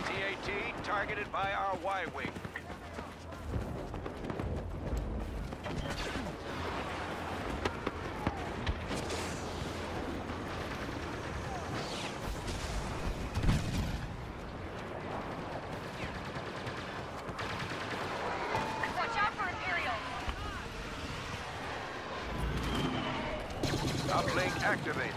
TAT targeted by our Y-Wing. Uplink activated.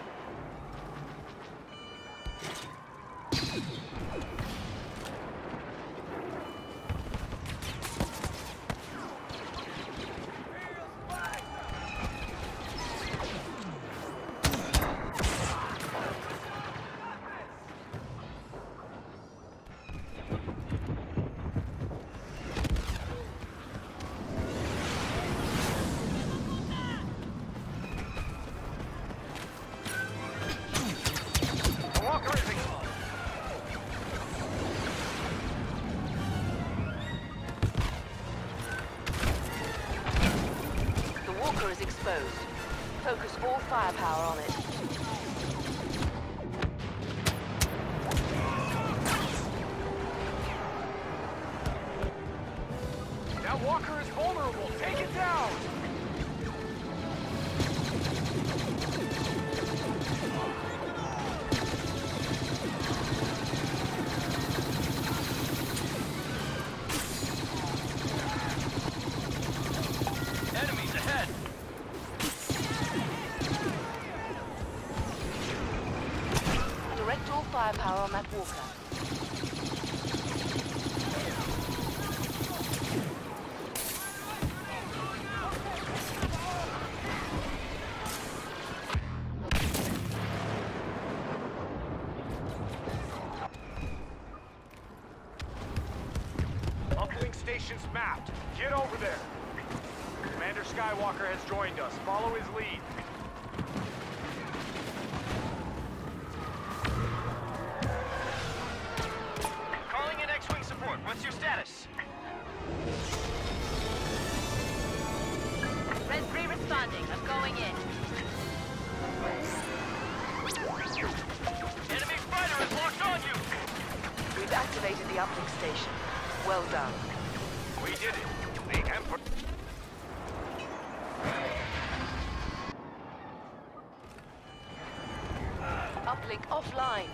Is exposed. Focus all firepower on it. That walker is vulnerable. Take it down! Enemies ahead! Direct all firepower on that walker. Uplink station's mapped. Get over there. Commander Skywalker has joined us. Follow his lead. Calling in X-Wing support. What's your status? Red 3 responding. I'm going in. Enemy fighter is locked on you! We've activated the uplink station. Well done. We did it. The Emperor... Uplink offline.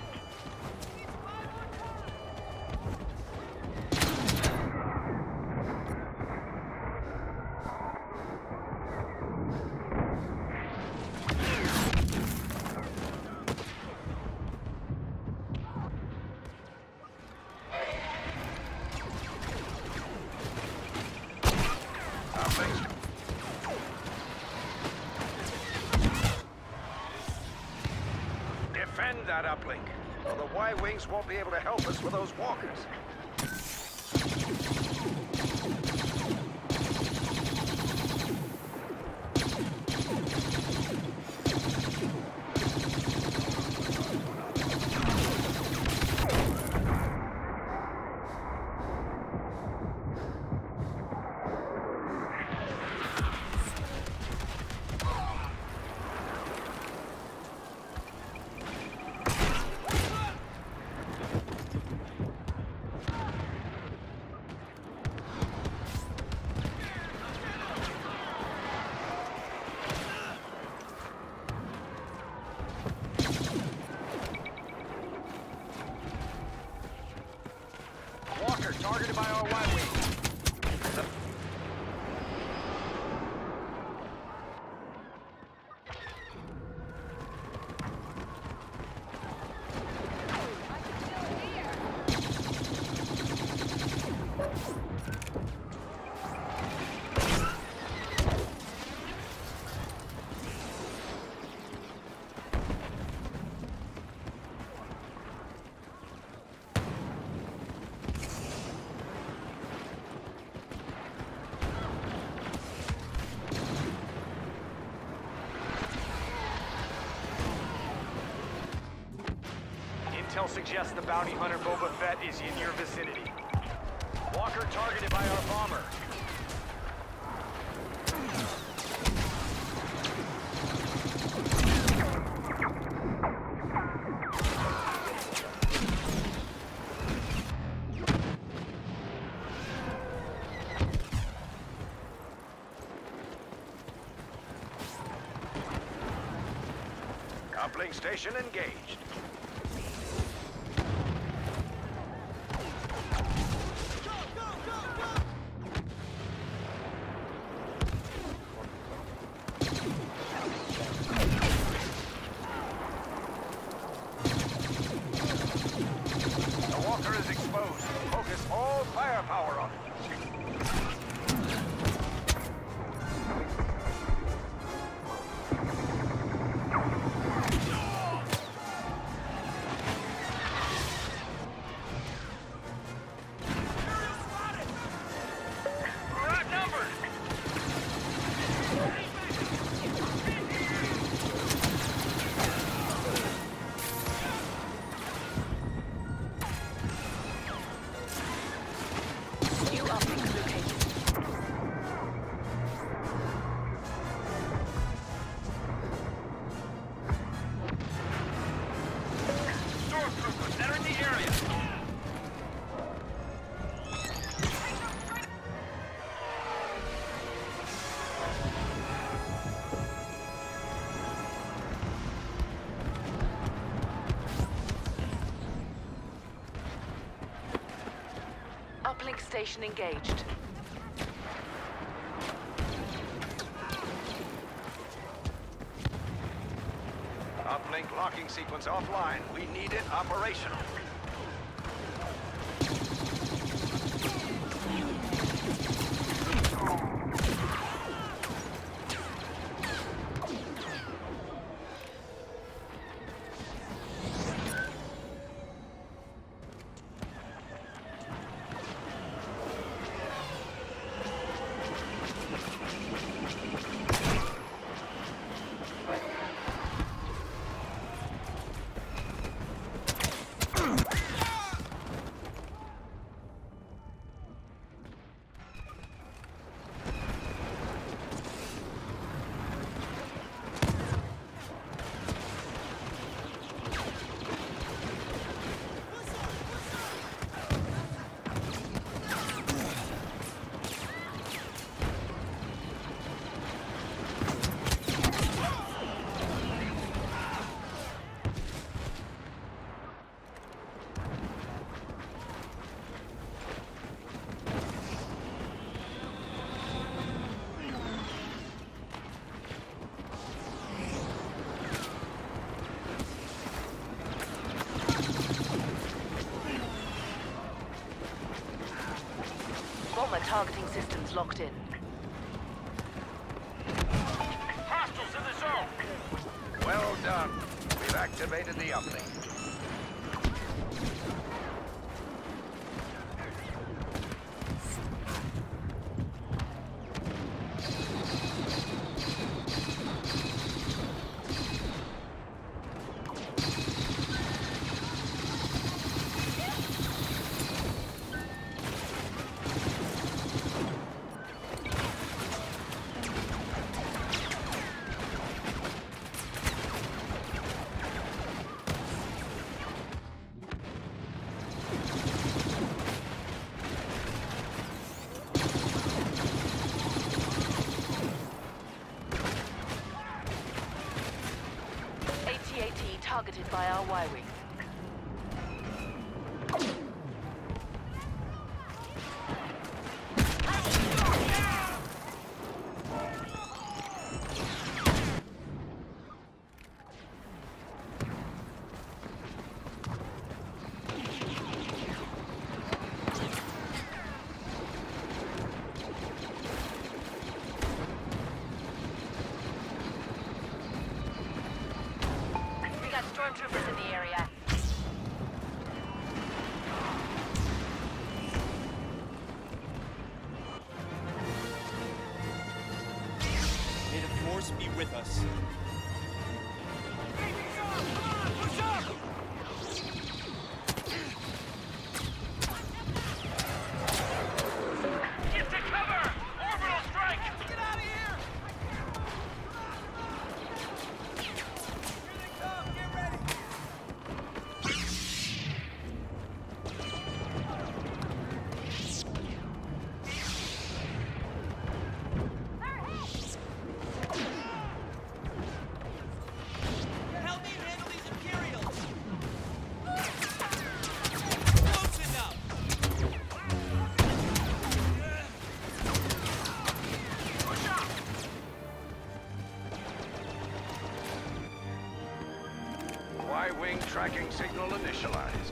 Defend that uplink, or the Y-Wings won't be able to help us with those walkers. Walker targeted by our Y-Wing. Intel suggests the bounty hunter Boba Fett is in your vicinity. Walker targeted by our bomber. Uplink station engaged. The walker is exposed. Focus all firepower on it. Uplink station engaged. Uplink locking sequence offline. We need it operational. Bomber targeting systems locked in. Hostiles in the zone! Well done. We've activated the uplink. AT-AT targeted by our Y-Wing. Stormtroopers in the area. May the Force be with us. Get to cover! Orbital strike! Get out of here! Here they come! Get ready! Y-wing tracking signal initialized.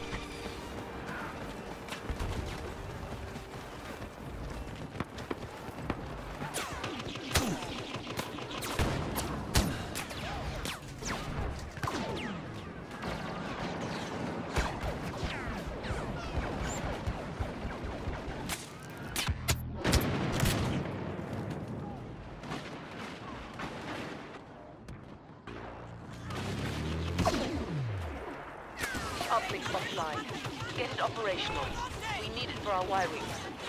Uplink offline. Get it operational. We need it for our Y-wings.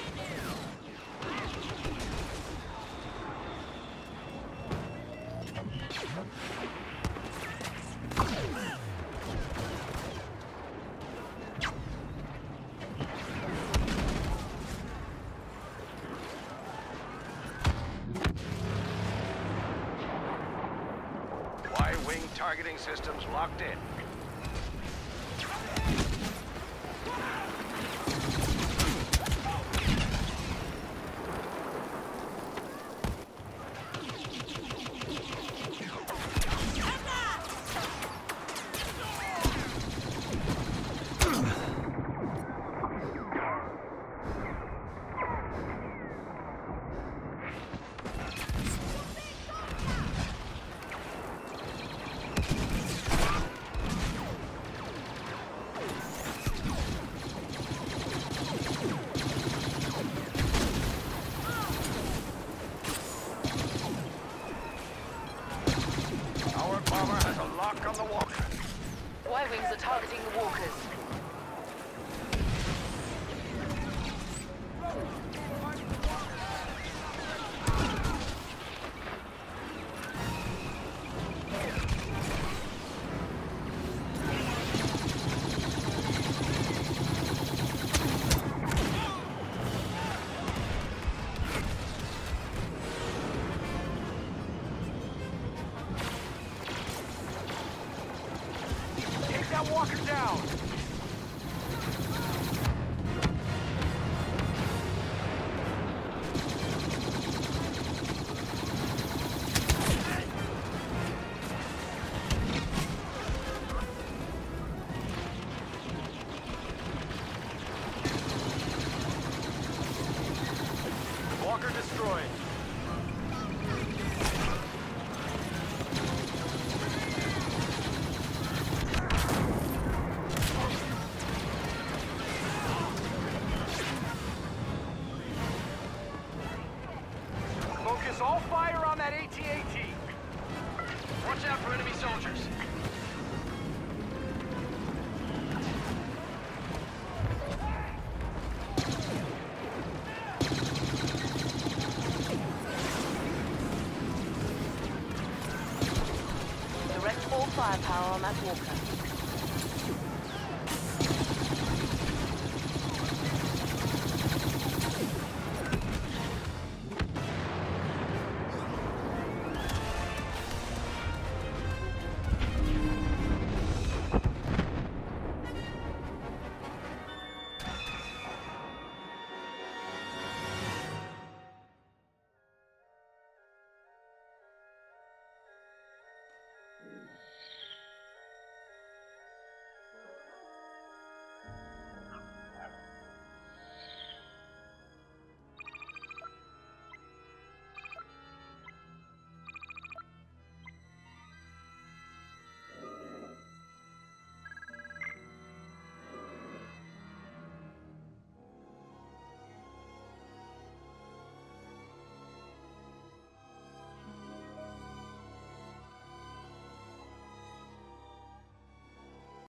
Y-wing targeting systems locked in. Our bomber has a lock on the walker. Y-wings are targeting the walkers. Take that walker down! Walker destroyed. Focus all fire on that AT-AT. Watch out for enemy soldiers. Direct all firepower on that walker.